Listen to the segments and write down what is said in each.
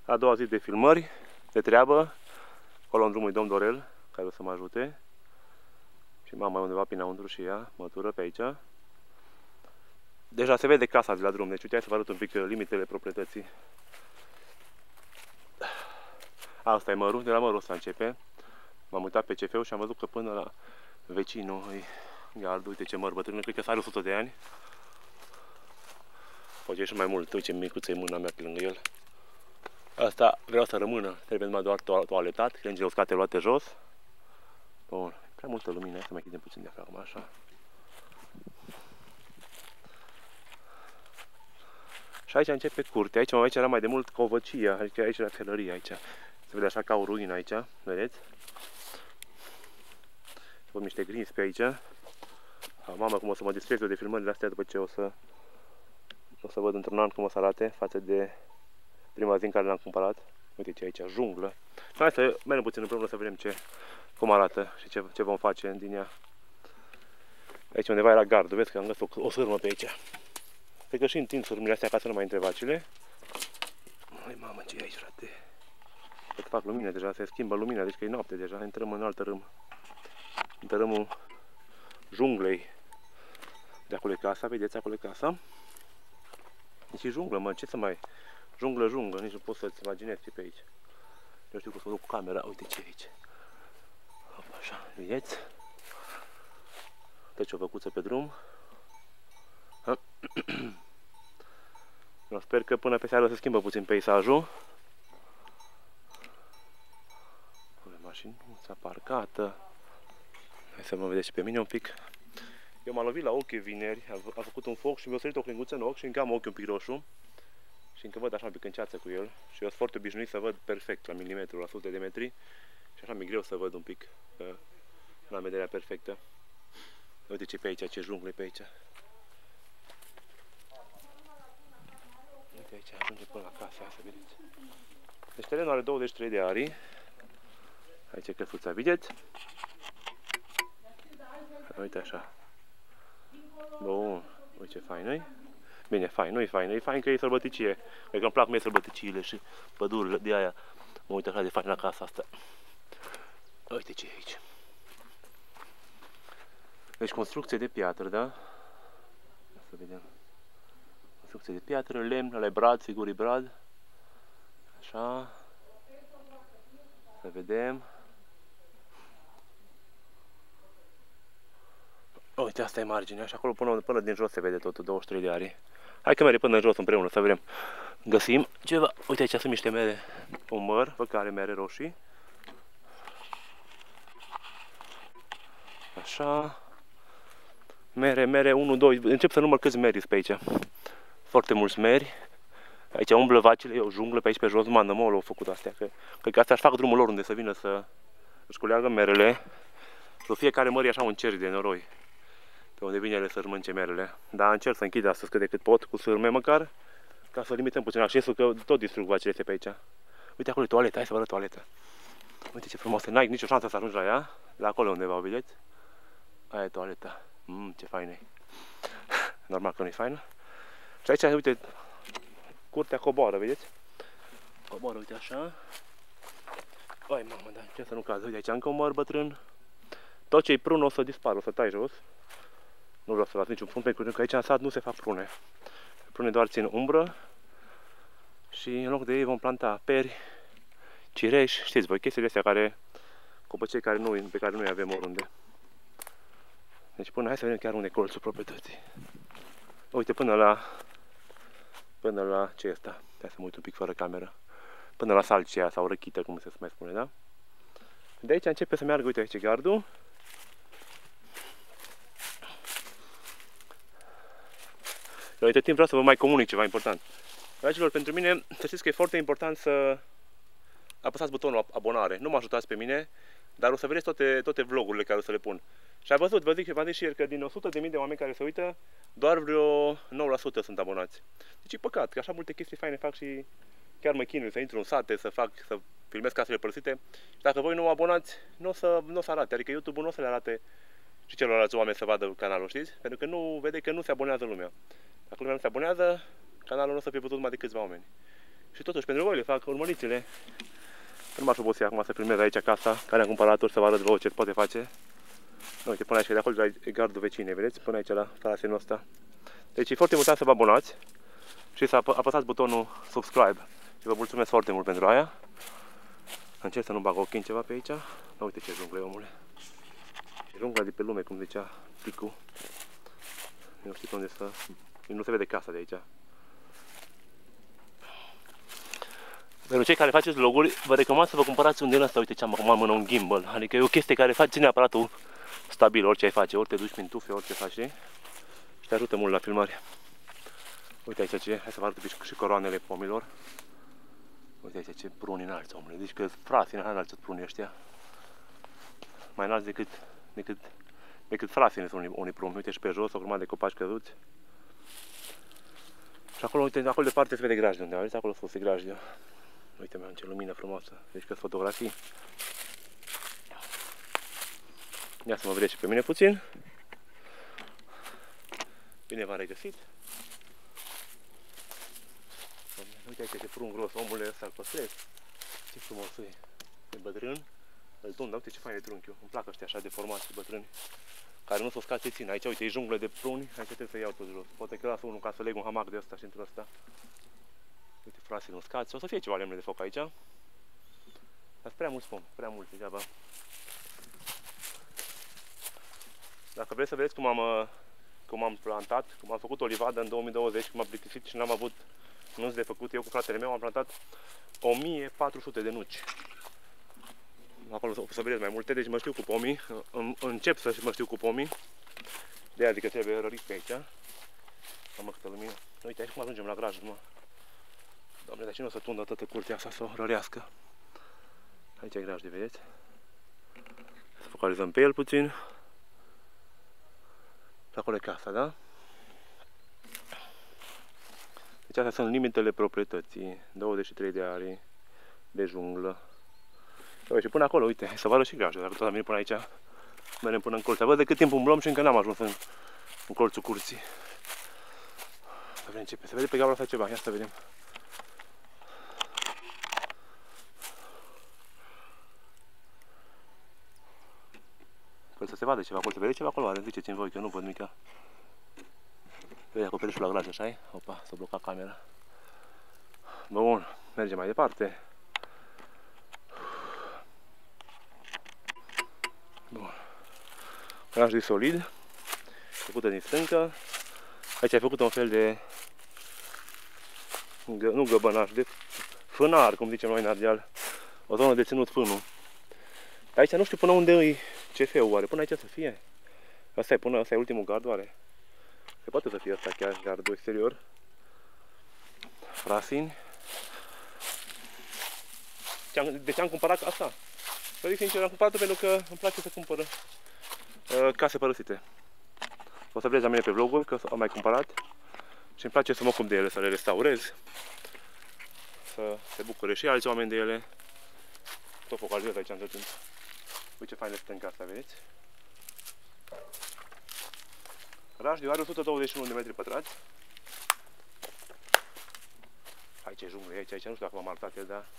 A doua zi de filmări, de treabă. Acolo în drumul domn Dorel, care o să mă ajute. Și mama e undeva pe înăuntru și ea, mătură pe aici. Deja se vede casa de la drum, deci uite, hai să vă arăt un pic limitele proprietății. Asta e mărul, de la mărul ăsta începe. M-am uitat pe CF-ul și am văzut că până la vecinul îi gardul, uite ce măr bătrână, cred că s-are 100 de ani. Poate e și mai mult, uite ce micuță e mâna mea pe lângă el. Asta vreau să rămână, trebuie numai doar toaletat, crengile uscate luate jos. Bun, prea multă lumină, hai să mai chidem puțin diafragma, așa. Și aici începe curtea, aici era mai de mult covăcia, adică aici era felărie, aici. Se vede așa ca o ruină aici, vedeți? Văd niște grinzi pe aici. Mama cum o să mă distrez eu de filmările astea după ce o să văd într-un an cum o să arate față de prima zi în care l-am cumpărat. Uite ce aici, junglă. Hai să mergem puțin împreună să vedem cum arată și ce vom face din ea. Aici undeva era gardul, vezi că am găsit o sârmă pe aici. Cred că și întind sârmile astea ca să nu mai între vacile. Hai mamă, ce e aici, frate? Cred că fac lumină deja, se schimbă lumina, deci că e noapte deja, intrăm în altă râm. În tărâmul junglei. De acolo e casa, vedeți, acolo e casa. Deci e junglă, mă, ce să mai... Junglă, nici nu pot să-ți imaginezi ce pe aici. Eu știu că să mă duc cu camera, uite ce e aici. Hop, așa, vedeți? Trece o făcuță pe drum. Eu sper că până pe seară se schimbă puțin peisajul. Mașinuța parcată. Hai să mă vedeți și pe mine un pic. Eu m-am lovit la ochi vineri, a făcut un foc și mi-a sărit o clinguță în ochi și încă am ochiul un pic roșu. Și încă văd așa un pic în ceață cu el. Și eu sunt foarte obișnuit să văd perfect la milimetru, la sute de metri. Și așa mi-e greu să văd un pic, că nu am vederea perfectă. Uite ce pe aici, ce jungle pe aici. Uite aici, ajunge până la casă, hai să vedeți. Deci terenul are 23 de arii. Aici e căsuța, vedeți? Uite așa. Bun, uite ce fain e. Bine, fain, nu e fain, e fain că e sălbăticie. Cred că îmi plac mie sălbăticiile și pădurile, de aia mă uit așa de fain la casa asta. Uite ce e aici. Deci construcție de piatră, da? Să vedem. Construcție de piatră, lemn, ăla e brad, sigur e brad. Așa. Să vedem. Uite, asta e marginea și acolo până din jos se vede totul, 23 de arii. Hai că mergem până în jos împreună să vedem. Găsim ceva. Uite, aici sunt niște mere. Un măr, văd că are mere roșii. Așa. Mere, 1, 2. Încep să număr câți meri pe aici. Foarte mulți meri. Aici umblă vacile, e o junglă pe aici pe jos. Mandă mă, l-au făcut astea. Cred că astea își fac drumul lor unde să vină să își culeagă merele. Să fiecare măr e așa un cer de noroi. Pe unde vine ele să-și mănânce merele. Dar încerc să închid astăzi cât de cât pot, cu sârme măcar, ca să limităm puțin accesul, că tot distrug vacile pe aici. Uite acolo e toaleta, hai să vă arăt toaleta. Uite ce frumos, n-ai nicio șansă să ajungi la ea, la acolo undeva, o vedeți? Aia e toaleta. Ce fain e. Normal că nu e faină. Și aici, uite, curtea coboară, vedeți? Coboară, uite așa. Ai mamă, da, ce să nu cază. Uite aici încă un măr bătrân. Tot ce-i prun o să dispară, o să tai jos. Nu vreau să las niciun prun, pentru că aici în sat nu se fac prune. Prune doar țin umbră. Și în loc de ei vom planta peri, cireși, știți voi, chestiile astea care, copăcei pe care nu avem oriunde. Deci până, hai să vedem chiar unde e colțul proprietății. Uite, până la ce e asta? Hai să mă uit un pic fără cameră. Până la salcia sau răchită, cum se mai spune, da? De aici începe să meargă, uite aici gardul. La uite timp vreau să vă mai comunic ceva important. Dragilor, pentru mine, să știți că e foarte important să apăsați butonul abonare. Nu mă ajutați pe mine, dar o să vedeți toate vlogurile care o să le pun. Și ai văzut, v-am zis și ieri că din 100.000 de oameni care se uită, doar vreo 9% sunt abonați. Deci e păcat, că așa multe chestii faine fac și chiar mă chinui să intru în sate, să filmez casele părăsite. Și dacă voi nu abonați, nu o să arate, adică YouTube-ul nu o să le arate și celorlalți oameni să vadă canalul, știți? Pentru că vede că nu se abonează lumea. Dacă lumea nu se abonează, canalul nu o să fie văzut mai de câțiva oameni. Și totuși pentru voi le fac urmărițele. Nu m-aș obosi acum să filmez aici casa care am cumpărat-o și să vă arăt vouă ce poate face. Uite, până aici, de acolo e gardul vecinei, vedeți? Până aici la trasenul ăsta. Deci e foarte important să vă abonați și să apăsați butonul subscribe. Și vă mulțumesc foarte mult pentru aia. Încerc să nu bag ochii în ceva pe aici. Da, uite ce junglă e, omule. E jungla de pe lume, cum zicea Ticu. Nu știu pe unde să... Nu se vede casa de aici. Pentru cei care faceți vloguri, vă recomand să vă cumpărați un din ăsta, uite ce am acum în mână, un gimbal. Adică e o chestie care ține aparatul stabil, orice ai face, ori te duci prin tufe, orice faci, știi? Și te ajută mult la filmare. Uite aici ce, hai să vă arăt și coroanele pomilor. Uite aici ce pruni înalți, omule, deci că frații înalți prunii ăștia. Mai înalți decât frații sunt unii pruni. Uite și pe jos, o grămadă de copaci căzuți. Și acolo, uite, acolo departe se vede grajdul undeva, vedeți, acolo sus e grajdul. Uite, mi-am ce lumină frumoasă, deci că-s fotografii. Ia să mă vedeți și pe mine puțin. Bine v-am regăsit. Uite aici ce prun gros, omule ăsta îl păstrez. Ce frumos e, e bătrân. Îl tund, dar uite ce fain e trunchiul. Îmi plac ăștia așa deformați și bătrâni. Care nu s-o scați țin. Aici, uite, e junglă de pruni, aici trebuie să iau tot jos. Poate că las unul ca să leg un hamac de ăsta și într-o ăsta. Uite, frații nu scați. O să fie ceva lemne de foc aici. Dar sunt prea mulți pomi, prea mulți degeaba. Dacă vreți să vedeți cum am plantat, cum am făcut o livadă în 2020, cum am plictisit și n-am avut nuci de făcut, eu cu fratele meu am plantat 1400 de nuci. Acolo o să vedeți mai multe, deci mă știu cu pomii, încep să mă știu cu pomii. De aia zic că trebuie rărit pe aici. Am câtă lumină. Uite, aici cum ajungem la graj, mă. Doamne, dar cine o să tundă toată curtea asta, să o rărească? Aici e graj, de vedeți? Să focalizăm pe el puțin. Și acolo e casa, da? Deci astea sunt limitele proprietății. 23 de arii de junglă. Și până acolo, uite, să vă arăt și grajul. Dacă tot am venit până aici, mergem până în colț. Văd de cât timp umblăm și încă n-am ajuns în colțul curții. Să vedem ce se vede pe gaura asta ceva. Ia să vedem. Păi să se vadă ceva acolo. Se vede ceva acolo? Are, ziceți-mi voi, că eu nu văd nimica. Vede acoperișul la graj, așa-i? Opa, s-a blocat camera. Bun, mergem mai departe. Bun. Grajdul e solid, făcută din stâncă. Aici ai făcut un fel de, nu găbănaș, de fânar, cum zicem noi în Ardeal. O zonă de ținut fânul. Aici nu știu până unde e CF-ul, oare, până aici să fie. Asta e ultimul gard, oare? Se poate să fie asta chiar gardul exterior. Frasini. De ce am cumpărat asta? Să zic sincer, am cumpărat pentru că îmi place să cumpăr case părăsite. O să vedeți la mine pe vloguri că am mai cumpărat și îmi place să mă ocup de ele, să le restaurez, să se bucure și alți oameni de ele. Tot focalizez aici între timp. Uite ce fain de stânca asta, vedeți? Rașdiu are 121 de metri pătrați. Aici e junglă, aici, nu știu dacă m-am arătat el, dar...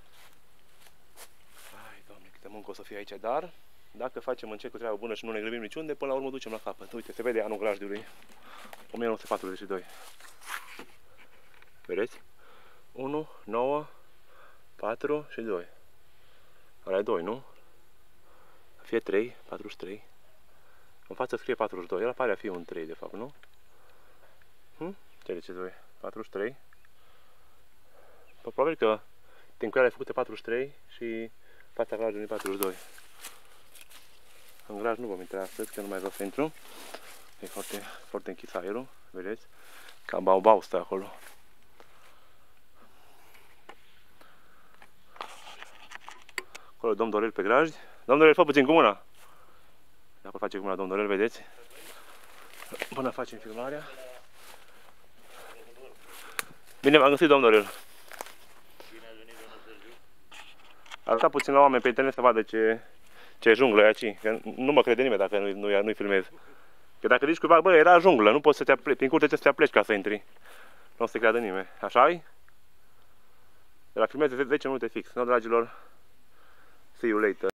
Ai, Doamne, câtă muncă o să fie aici, dar... Dacă facem încet cu treabă bună și nu ne grăbim niciunde, până la urmă ducem la capăt. Uite, se vede anul grajdiului. 1942. Vedeți? 1, 9, 4 și 2. Ăla e 2, nu? Fie 3, 43. În față scrie 42. El pare a fi un 3, de fapt, nu? Ce de ce 2? 43. Probabil că tincurile făcute 43 și fața grajului 42. În graj nu vom intra astăzi, că nu mai vreau să intru. E foarte, foarte închis aerul, vedeți? Ca baubau stă acolo. Acolo domn Dorel pe graj. Domn Dorel, fă puțin cu mâna. Dacă face cu mâna domn Dorel, vedeți? Până facem filmarea. Bine v-am găsit, domn Dorel. Bine ați venit, domnul Sergiu. Arăta puțin la oameni pe internet să vadă ce junglă e aici, că nu mă crede nimeni dacă nu-i filmez. Că dacă zici cuiva, bă, era junglă, nu poți să te apleci, prin curte trebuie să te apleci ca să intri. Nu o să te creadă nimeni. Așa-i? La filmez 10 minute fix. No, dragilor, see you later.